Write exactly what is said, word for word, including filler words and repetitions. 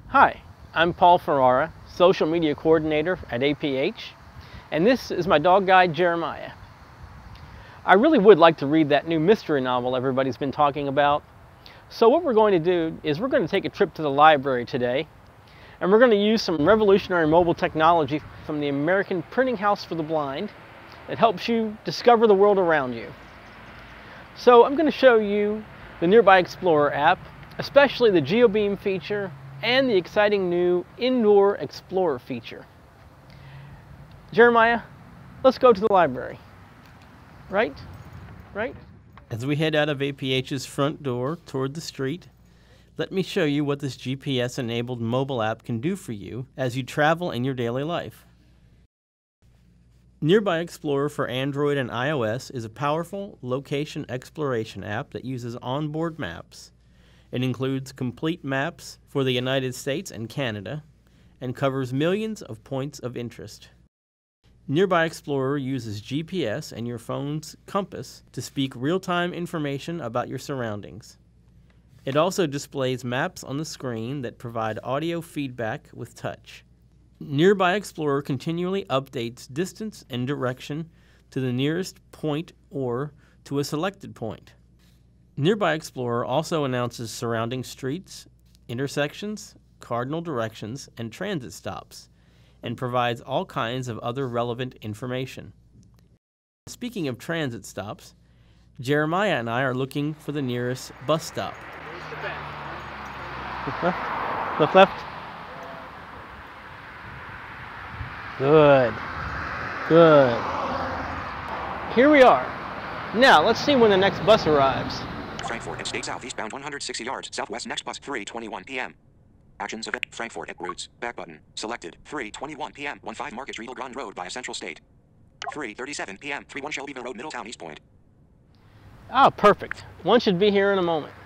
Hi, I'm Paul Ferrara, Social Media Coordinator at A P H, and this is my dog guide, Jeremiah. I really would like to read that new mystery novel everybody's been talking about. So what we're going to do is we're going to take a trip to the library today, and we're going to use some revolutionary mobile technology from the American Printing House for the Blind that helps you discover the world around you. So I'm going to show you the Nearby Explorer app, especially the GeoBeam feature and the exciting new Indoor Explorer feature. Jeremiah, let's go to the library. Right? Right? As we head out of A P H's front door toward the street, let me show you what this G P S-enabled mobile app can do for you as you travel in your daily life. Nearby Explorer for Android and iOS is a powerful location exploration app that uses onboard maps. It includes complete maps for the United States and Canada and covers millions of points of interest. Nearby Explorer uses G P S and your phone's compass to speak real-time information about your surroundings. It also displays maps on the screen that provide audio feedback with touch. Nearby Explorer continually updates distance and direction to the nearest point or to a selected point. Nearby Explorer also announces surrounding streets, intersections, cardinal directions, and transit stops, and provides all kinds of other relevant information. Speaking of transit stops, Jeremiah and I are looking for the nearest bus stop. Left left. Left left. Good. Good. Here we are. Now, let's see when the next bus arrives. Frankfort and State South eastbound one hundred sixty yards, southwest next bus three twenty-one p m Actions event Frankfort at routes, back button, selected, three twenty-one p m fifteen Market Street Grand Road via Central State. three thirty-seven p m thirty-one Shelbyville Road Middletown East Point. Ah, perfect. One should be here in a moment.